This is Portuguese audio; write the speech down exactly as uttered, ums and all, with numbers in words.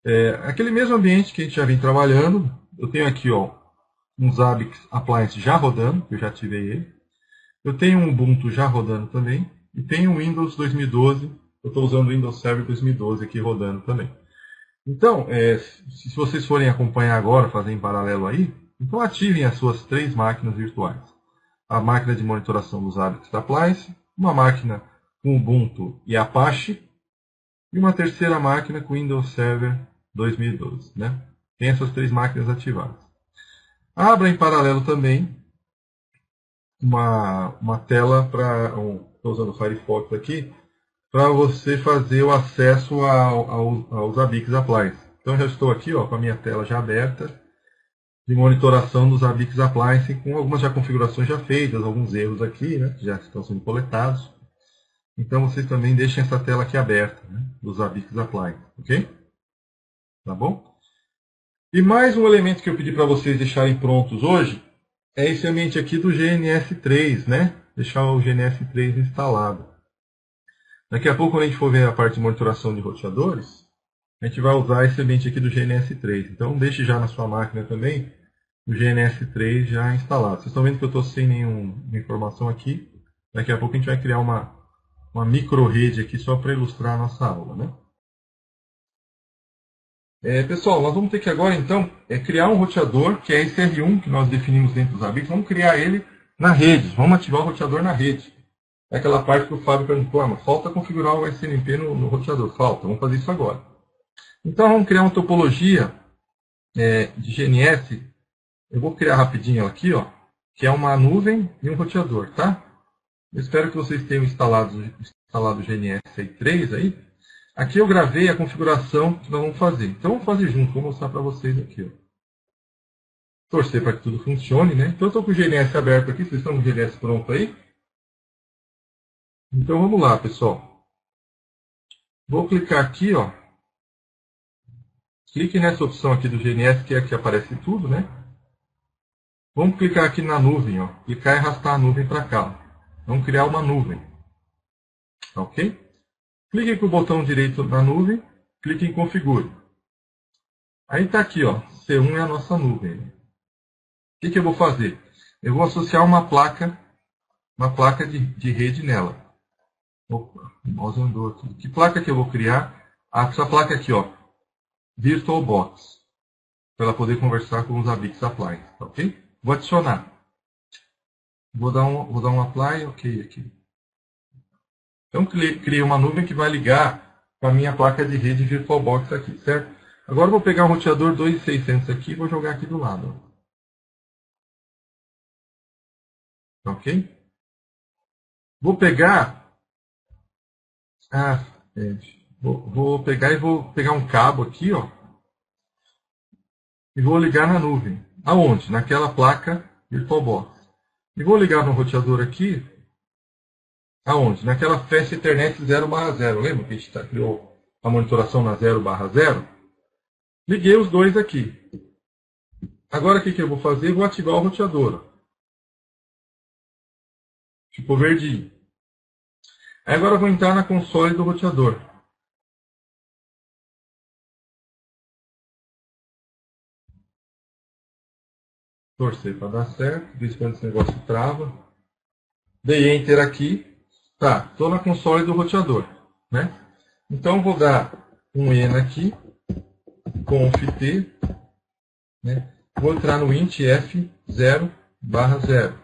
É, aquele mesmo ambiente que a gente já vem trabalhando, eu tenho aqui ó, um Zabbix Appliance já rodando, que eu já ativei ele. Eu tenho um Ubuntu já rodando também. E tenho o Windows dois mil e doze, eu estou usando o Windows Server dois mil e doze aqui rodando também. Então, é, se vocês forem acompanhar agora, fazer em paralelo aí, então ativem as suas três máquinas virtuais. A máquina de monitoração dos Zabbix Appliance, uma máquina com Ubuntu e Apache, e uma terceira máquina com Windows Server dois mil e doze. Né? Tem essas três máquinas ativadas. Abra em paralelo também uma, uma tela para... Estou usando o Firefox aqui, para você fazer o acesso ao, ao, ao Zabbix Appliance. Então, já estou aqui ó, com a minha tela já aberta, de monitoração dos Zabbix Appliance, com algumas já configurações já feitas, alguns erros aqui, né, que já estão sendo coletados. Então, vocês também deixem essa tela aqui aberta, né, dos Zabbix Appliance, ok? Tá bom? E mais um elemento que eu pedi para vocês deixarem prontos hoje, é esse ambiente aqui do G N S três, né? Deixar o G N S três instalado. Daqui a pouco, quando a gente for ver a parte de monitoração de roteadores, a gente vai usar esse ambiente aqui do G N S três. Então, deixe já na sua máquina também o G N S três já instalado. Vocês estão vendo que eu estou sem nenhuma informação aqui. Daqui a pouco a gente vai criar uma, uma micro-rede aqui só para ilustrar a nossa aula, né? É, pessoal, nós vamos ter que agora, então, é criar um roteador, que é esse R um que nós definimos dentro dos Zabbix. Vamos criar ele na rede. Vamos ativar o roteador na rede. É aquela parte que o Fábio perguntou, ah, mas falta configurar o S N M P no, no roteador. Falta, vamos fazer isso agora. Então, vamos criar uma topologia é, de G N S. Eu vou criar rapidinho ela aqui, ó, que é uma nuvem e um roteador, tá? Eu espero que vocês tenham instalado, instalado o G N S três aí. Aqui eu gravei a configuração que nós vamos fazer. Então, vamos fazer junto. Vou mostrar para vocês aqui, ó. Torcer para que tudo funcione, né? Então, eu estou com o G N S aberto aqui. Vocês estão com o G N S pronto aí? Então, vamos lá, pessoal. Vou clicar aqui, ó. Clique nessa opção aqui do G N S, que é que aparece tudo, né? Vamos clicar aqui na nuvem, ó. Clicar e arrastar a nuvem para cá. Ó. Vamos criar uma nuvem. Ok? Clique com o botão direito na nuvem. Clique em Configure. Aí está aqui, ó. C um é a nossa nuvem. O que, que eu vou fazer? Eu vou associar uma placa, uma placa de, de rede nela. Opa, o mouse andou aqui. Que placa que eu vou criar? Essa placa aqui, ó. VirtualBox. Para ela poder conversar com os Zabbix Appliance. Ok? Vou adicionar. Vou dar um, vou dar um apply, ok aqui. Então, criei uma nuvem que vai ligar com a minha placa de rede VirtualBox aqui, certo? Agora eu vou pegar um roteador dois mil e seiscentos aqui e vou jogar aqui do lado. Ok? Vou pegar... Ah, é, vou, vou pegar e vou pegar um cabo aqui, ó. E vou ligar na nuvem. Aonde? Naquela placa VirtualBox. E vou ligar no roteador aqui. Aonde? Naquela Fast Ethernet zero barra zero. Lembra que a gente tá, criou a monitoração na zero barra zero? Liguei os dois aqui. Agora o que, que eu vou fazer? Vou ativar o roteador. Ficou verdinho. Aí agora eu vou entrar na console do roteador. Torcer para dar certo. De vez em quando esse negócio trava. Dei Enter aqui. Tá, estou na console do roteador. Né? Então vou dar um ENA aqui. Conf T. Né? Vou entrar no int f zero barra zero.